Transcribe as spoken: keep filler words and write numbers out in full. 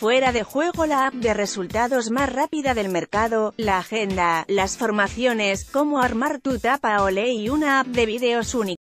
Fuera de juego, la app de resultados más rápida del mercado, la agenda, las formaciones, cómo armar tu tapa Ole y una app de vídeos única.